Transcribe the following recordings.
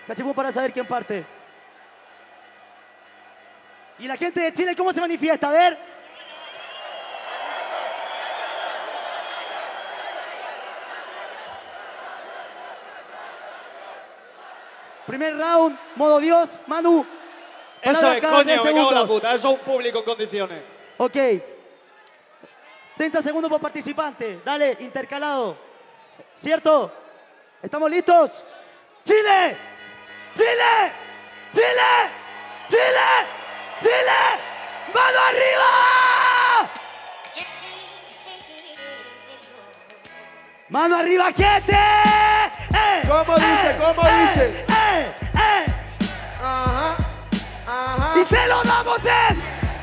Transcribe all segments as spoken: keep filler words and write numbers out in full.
Cachipún para saber quién parte. ¿Y la gente de Chile cómo se manifiesta? A ver. Primer round, modo Dios, Manu. Eso es, coño, me cago en la puta. Eso es un público en condiciones. Ok. treinta segundos por participante. Dale, intercalado. ¿Cierto? ¿Estamos listos? ¡Chile! ¡Chile! ¡Chile! ¡Chile! ¡Chile! ¡Mano arriba! ¡Mano arriba, gente! ¡Eh! ¿Cómo dice? ¡Eh! ¿Cómo ¡Eh! dice? ¡Eh! ¡Eh! Ajá. Ajá. ¡Y se lo damos en!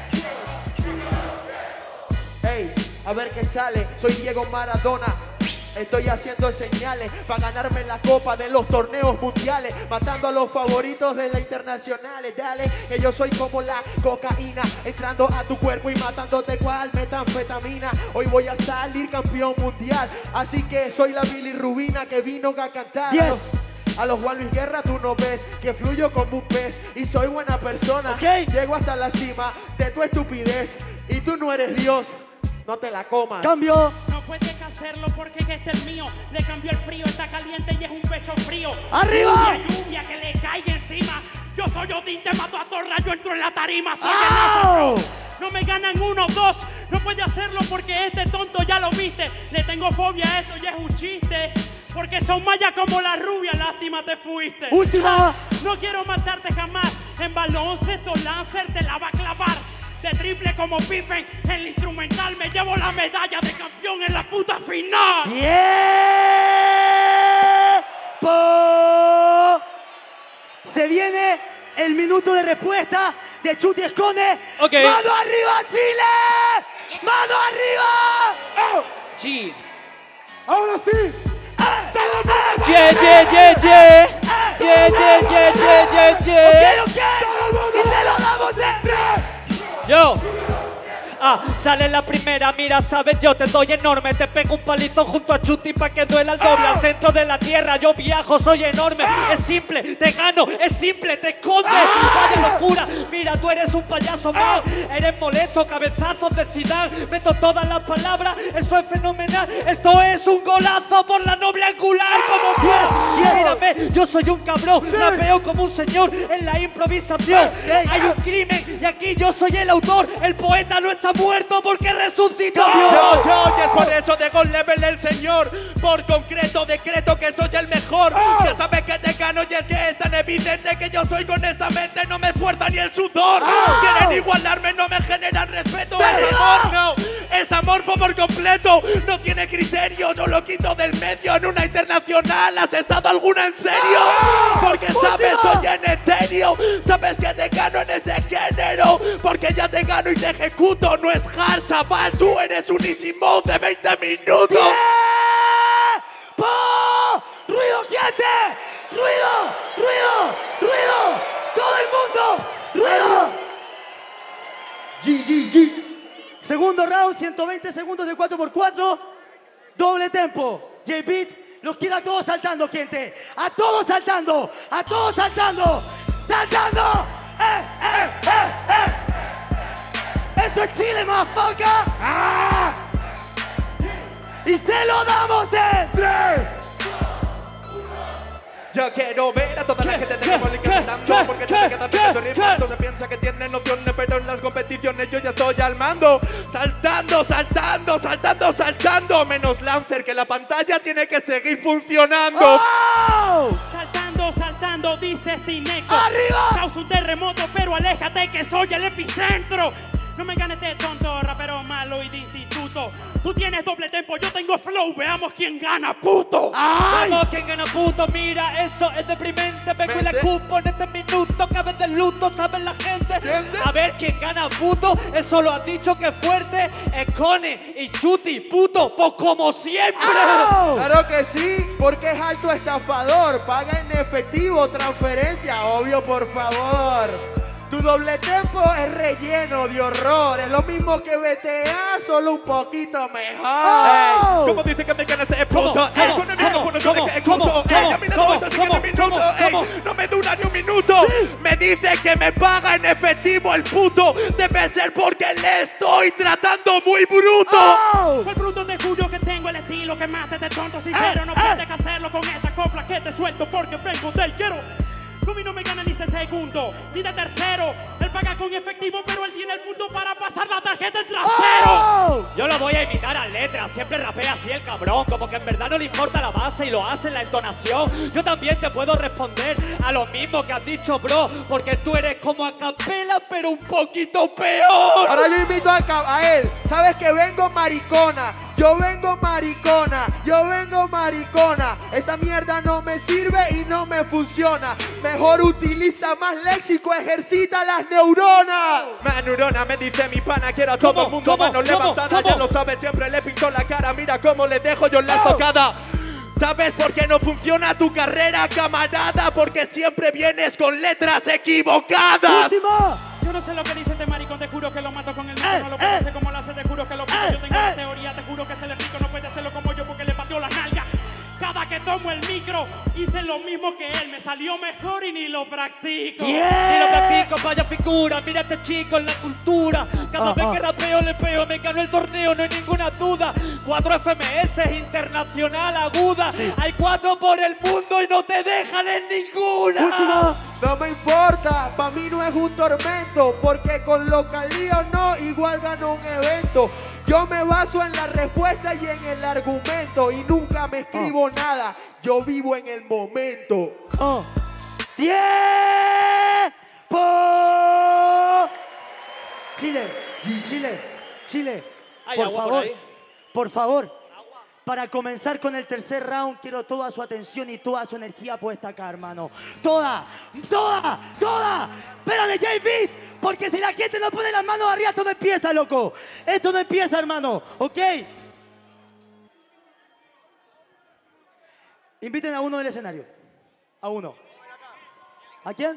Ey, a ver qué sale. Soy Diego Maradona. Estoy haciendo señales para ganarme la copa de los torneos mundiales, matando a los favoritos de las internacionales. Dale, que yo soy como la cocaína, entrando a tu cuerpo y matándote cual metanfetamina. Hoy voy a salir campeón mundial, así que soy la bilirrubina que vino a cantar. Diez. A los Juan Luis Guerra tú no ves que fluyo como un pez y soy buena persona. Okay. Llego hasta la cima de tu estupidez y tú no eres Dios. No te la comas. Cambio. No puedes hacerlo porque este es mío. Le cambió el frío, está caliente y es un pecho frío. ¡Arriba! Lluvia, lluvia que le caiga encima. Yo soy Odín, te mato a Torra, yo entro en la tarima, soy ¡Oh! el Lázaro. No me ganan uno, dos. No puede hacerlo porque este tonto ya lo viste. Le tengo fobia a esto y es un chiste. Porque son mayas como la rubia, lástima te fuiste. Última. No quiero matarte jamás. En baloncesto, Lancer te la va a clavar. De triple como Pippen, en el instrumental me llevo la medalla de campeón en la puta final. ¡Tiempo! Se viene el minuto de respuesta de Chuti Escone. Okay. ¡Mano arriba, Chile! ¡Mano arriba! Oh. Sí. Ahora sí. Yeah, yeah, yeah, yeah. Yeah, yeah, yeah, yeah, yeah, yeah. Ok, ok. Y se lo damos en tres. Yo. Ah, sale la primera, mira, sabes, yo te doy enorme. Te pego un palizón junto a Chuti pa' que duela el doble. Al centro de la tierra, yo viajo, soy enorme. Es simple, te gano, es simple, te escondes. Vaya locura, mira, tú eres un payaso más. Eres molesto, cabezazos de Zidane. Meto todas las palabras, eso es fenomenal. Esto es un golazo por la noble angular como pies. Mírame, yo soy un cabrón, rapeo como un señor en la improvisación. Hay un crimen y aquí yo soy el autor. El poeta no está muerto porque resucitó. Yo, yo, y es por eso de God Level el señor. Por concreto decreto que soy el mejor. Oh. Ya sabes que te gano y es que es tan evidente que yo soy con esta mente. No me esfuerza ni el sudor. Oh. Quieren igualarme, no me generan respeto. Es ¡Arriba! amor, no. Es amorfo por completo. No tiene criterio, yo lo quito del medio. En una internacional, ¿has estado alguna en serio? Porque sabes, soy en etéreo. Sabes que te gano en este género. Porque ya te gano y te ejecuto. No es hard, chaval, tú eres un easy mode de veinte minutos. ¡Tiempo! ¡Ruido, gente! ¡Ruido! ¡Ruido! ¡Ruido! ¡Todo el mundo! ¡Ruido! G, G, G. Segundo round, ciento veinte segundos de cuatro por cuatro. Doble tempo. J-Beat los quiere a todos saltando, gente. A todos saltando. A todos saltando. ¡Saltando! ¡Eh, eh, eh, eh! ¡Esto es Chile, motherfucker! ¡Ah! ¡Y se lo damos en tres! Yo quiero ver a toda la gente de Napoli que cantando. Porque te queda pegando rimando. Se piensa que tienen nociones, pero en las competiciones yo ya estoy al mando. Saltando, saltando, saltando, saltando. Menos Lancer, que la pantalla tiene que seguir funcionando. ¡Oh! Saltando, saltando, dice Cineco. ¡Arriba! Causa un terremoto, pero aléjate que soy el epicentro. No me ganes de tonto, rapero malo y de instituto. Tú tienes doble tempo, yo tengo flow. Veamos quién gana, puto. ¡Ay! Vamos, quien gana puto, mira, eso es deprimente. Vengo y la Mente. cupo en este minuto, cabe del luto, sabe la gente. ¿Entiende? A ver quién gana puto, eso lo has dicho que es fuerte. Escone y Chuti, puto, pues como siempre. ¡Oh! Claro que sí, porque es alto estafador. Paga en efectivo, transferencia, obvio, por favor. Tu doble tempo es relleno de horror. Es lo mismo que B T A, solo un poquito mejor. Oh. Ey, ¿cómo dice que me ganas de puto? ¿Cómo? Ey, ¿Cómo? con el micrófono yo ¿Cómo? le ejecuto. ¿Cómo? Ey, a mí no ¿Cómo? me gusta ¿Cómo? siete minutos. ¿Cómo? Ey, no me dura ni un minuto. Me dice que me paga en efectivo el puto. Debe ser porque le estoy tratando muy bruto. Oh. Por bruto te juro que tengo el estilo que más de tonto sincero. No puedes hacerlo con esta copla que te suelto porque vengo del quiero. Con mí no me gana ni de segundo, ni de tercero. Él paga con efectivo, pero él tiene el punto para pasar la tarjeta del trasero. Oh. Yo lo voy a imitar a letras, siempre rapea así el cabrón, como que en verdad no le importa la base y lo hace en la entonación. Yo también te puedo responder a lo mismo que has dicho, bro, porque tú eres como a capela, pero un poquito peor. Ahora yo invito a, ca- a él. Sabes que vengo maricona. Yo vengo maricona. Yo vengo maricona. Esa mierda no me sirve y no me funciona. Mejor utiliza más léxico, ejercita las neuronas. Más neurona me dice mi pana, quiero a todo ¿Cómo? el mundo ¿Cómo? manos ¿Cómo? levantadas. ¿Cómo? Ya lo sabes, siempre le pinto la cara. Mira cómo le dejo yo la estocada. ¿Sabes por qué no funciona tu carrera, camarada? Porque siempre vienes con letras equivocadas. Última. Yo no sé lo que dice este maricón, te juro que lo mato con el Eh, micro. No lo eh. puedo hacer como lo hace, te juro que lo mato. Eh, Yo tengo eh. la teoría, te juro que se le pico. No puede hacerlo como yo porque le pateó la nalga. Cada que tomo el micro, hice lo mismo que él. Me salió mejor y ni lo practico. Y lo practico, vaya figura, mira este chico en la cultura. Cada Ah, vez ah. que rapeo le peo, me gano el torneo, no hay ninguna duda. Cuatro F M S internacional aguda. Hay cuatro por el mundo y no te dejan en ninguna. Última. No me importa, pa' mí no es un tormento, porque con localío no, igual gano un evento. Yo me baso en la respuesta y en el argumento y nunca me escribo nada, yo vivo en el momento. Oh. ¡Tiempo! Chile, Chile, Chile. Hay Por agua por favor, ahí. por favor. Para comenzar con el tercer round, quiero toda su atención y toda su energía puesta acá, hermano. Toda, toda, toda. Espérame, J-Beat, porque si la gente no pone las manos arriba, esto no empieza, loco. Esto no empieza, hermano, ¿ok? Inviten a uno del escenario. A uno. ¿A quién?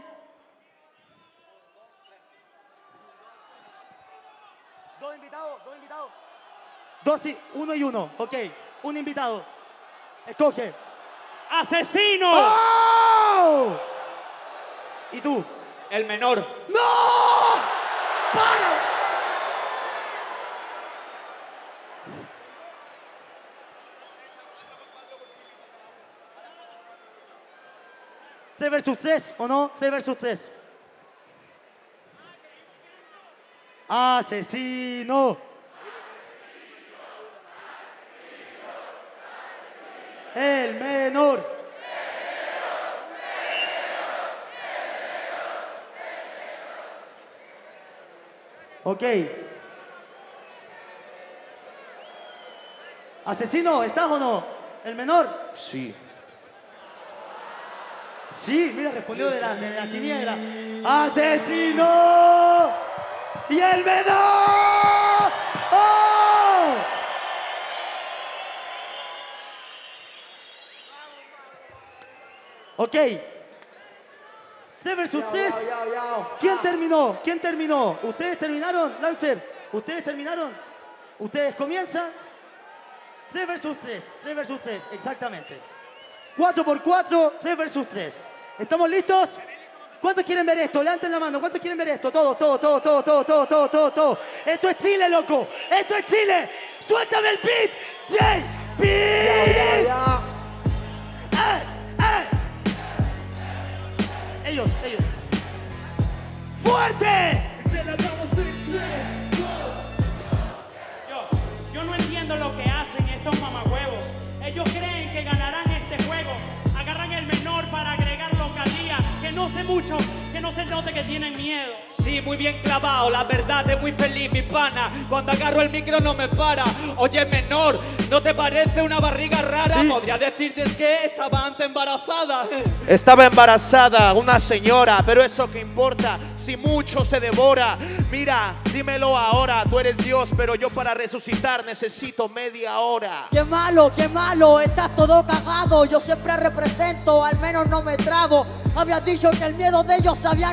Dos invitados, dos invitados. Dos y uno y uno, ok. Un invitado. Escoge. ¡Asesino! ¡Oh! ¿Y tú? El menor. ¡No! ¡Para! ¿Tres versus tres o no? Tres versus tres. Asesino. El menor. Ok. Asesino, ¿estás o no? ¿El menor? Sí. Sí, mira, respondió de la, de la tiniebla. ¡Asesino! ¡Y el menor! ¡Oh! Ok. tres versus tres. ¿Quién terminó? ¿Quién terminó? ¿Ustedes terminaron, Lancer? ¿Ustedes terminaron? ¿Ustedes comienzan? tres versus tres. tres versus tres, exactamente. cuatro por cuatro, tres versus tres. ¿Estamos listos? ¿Cuántos quieren ver esto? Levanten la mano. ¿Cuántos quieren ver esto? Todo, todo, todo, todo, todo, todo, todo, todo, todo. Esto es Chile, loco. Esto es Chile. Suéltame el beat. J B. ¡Eh! ¡Eh! Ellos, ellos. ¡Fuerte! Yo, yo no entiendo lo que hacen estos mamahuevos. Ellos creen que ganarán este juego. Agarran el menor para agregar localía. Que no sé mucho, que no se note que tienen miedo. Sí, muy bien clavado, la verdad es muy feliz, mi pana. Cuando agarro el micro no me para. Oye, menor, ¿no te parece una barriga rara? Sí. Podría decirte que estaba antes embarazada. Estaba embarazada una señora, pero eso qué importa si mucho se devora. Mira, dímelo ahora, tú eres Dios, pero yo para resucitar necesito media hora. Qué malo, qué malo, estás todo cagado. Yo siempre represento, al menos no me trago. Habías dicho que el miedo de ellos se había notado.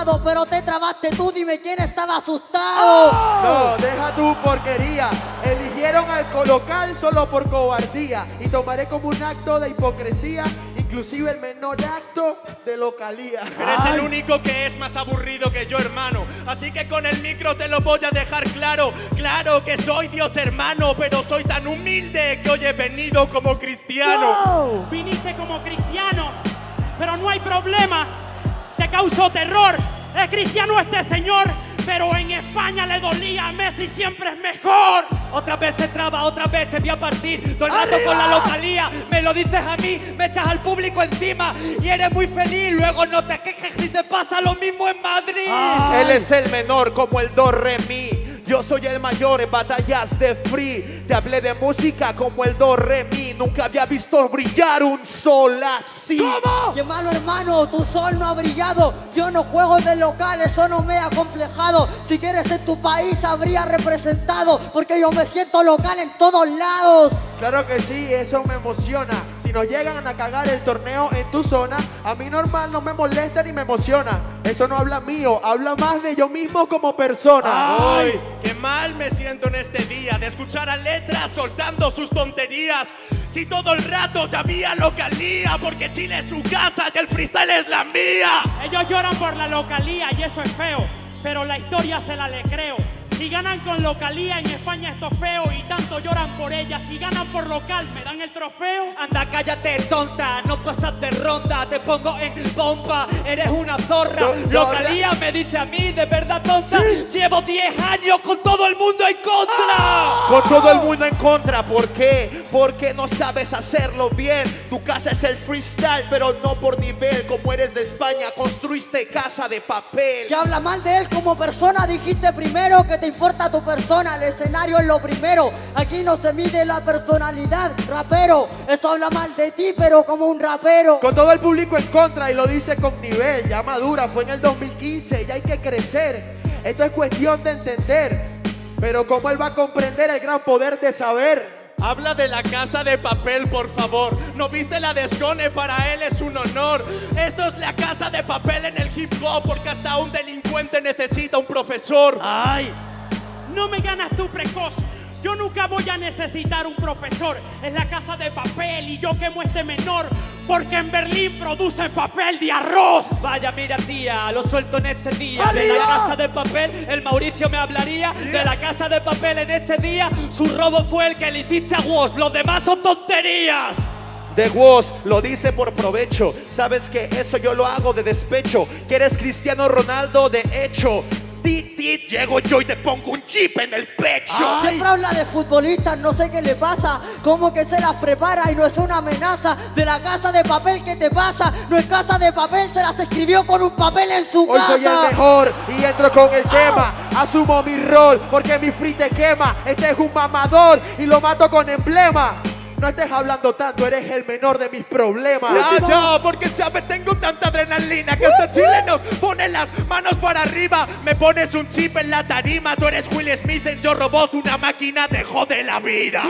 asustado, pero te trabaste tú, dime quién estaba asustado. No, deja tu porquería. Eligieron al local solo por cobardía y tomaré como un acto de hipocresía, inclusive el menor acto de localía. Eres el único que es más aburrido que yo, hermano. Así que con el micro te lo voy a dejar claro. Claro que soy Dios, hermano, pero soy tan humilde que hoy he venido como cristiano. Viniste como cristiano, pero no hay problema. Te causó terror. Es cristiano este señor, pero en España le dolía a Messi, siempre es mejor. Otra vez se traba, otra vez te voy a partir. Todo el rato con la localía, me lo dices a mí, me echas al público encima y eres muy feliz. Luego no te quejes si te pasa lo mismo en Madrid. Ay. Él es el menor como el do re mi. Yo soy el mayor en batallas de free. Te hablé de música como el do re mi. Nunca había visto brillar un sol así. ¿Cómo? Qué malo, hermano, tu sol no ha brillado. Yo no juego de local, eso no me ha complejado. Si quieres en tu país habría representado, porque yo me siento local en todos lados. Claro que sí, eso me emociona. Si nos llegan a cagar el torneo en tu zona, a mí normal no me molesta ni me emociona. Eso no habla mío, habla más de yo mismo como persona. ¡Ay! ¡Qué mal me siento en este día de escuchar a Letras soltando sus tonterías! Si todo el rato ya había localía, porque Chile es su casa y el freestyle es la mía. Ellos lloran por la localía y eso es feo, pero la historia se la le creo. Si ganan con localía en España esto es feo y tanto lloran por ella. Si ganan por local, ¿me dan el trofeo? Anda, cállate, tonta, no pasas de ronda. Te pongo en pompa, eres una zorra. Localía me dice a mí, de verdad tonta. ¿Sí? Llevo diez años con todo el mundo en contra. ¡Ah! Con todo el mundo en contra, ¿por qué? Porque no sabes hacerlo bien. Tu casa es el freestyle, pero no por nivel. Como eres de España, construiste casa de papel. Que habla mal de él como persona, dijiste primero que te importa tu persona, el escenario es lo primero. Aquí no se mide la personalidad, rapero. Eso habla mal de ti, pero como un rapero. Con todo el público en contra y lo dice con nivel. Ya madura, fue en el dos mil quince, ya hay que crecer. Esto es cuestión de entender. Pero cómo él va a comprender el gran poder de saber. Habla de la casa de papel, por favor. ¿No viste la descone? Para él es un honor. Esto es la casa de papel en el hip hop, porque hasta un delincuente necesita un profesor. ¡Ay! No me ganas tú precoz. Yo nunca voy a necesitar un profesor. Es la casa de papel y yo quemo este menor, porque en Berlín producen papel de arroz. Vaya, mira, tía, lo suelto en este día. De la casa de papel, el Mauricio me hablaría. De la casa de papel en este día, su robo fue el que le hiciste a Woz. Los demás son tonterías. De Woz lo dice por provecho. Sabes que eso yo lo hago de despecho. Que eres Cristiano Ronaldo de hecho. Tit, tit, llego yo y te pongo un chip en el pecho. Ay. Siempre habla de futbolistas, no sé qué le pasa. Como que se las prepara y no es una amenaza. De la casa de papel, ¿qué te pasa? No es casa de papel, se las escribió con un papel en su Hoy casa. Hoy soy el mejor y entro con el tema. Asumo mi rol porque mi free te quema. Este es un mamador y lo mato con emblema. No estés hablando tanto, eres el menor de mis problemas. Ya, ya, porque sabes, tengo tanta adrenalina que hasta Chile nos pone las manos para arriba. Me pones un chip en la tarima. Tú eres Will Smith en Yo Robot, una máquina te jode la vida.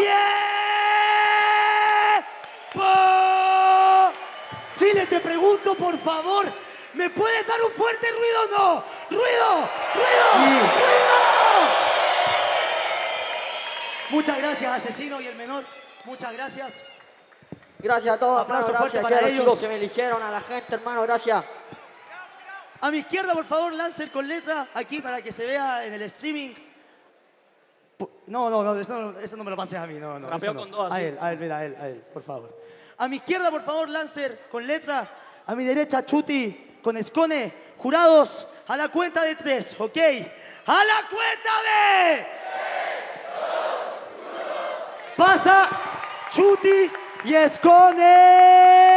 ¡Tiempo! Chile, te pregunto, por favor, ¿me puedes dar un fuerte ruido o no? ¡Ruido! ¡Ruido! Sí. ¡Ruido! Muchas gracias, Asesino y el menor. Muchas gracias. Gracias a todos, aplausos hermano, gracias para a los ellos. chicos que me eligieron, a la gente, hermano, gracias. A mi izquierda, por favor, Lancer con letra, aquí para que se vea en el streaming. No, no, no, eso no, eso no me lo pases a mí, no, no. Rapeo no. con dos, a así. él, a él, mira, a él, a él, por favor. A mi izquierda, por favor, Lancer con letra. A mi derecha, Chuti con Escone. Jurados, a la cuenta de tres, ¿ok? ¡A la cuenta de! Pasa Chuti y Escone.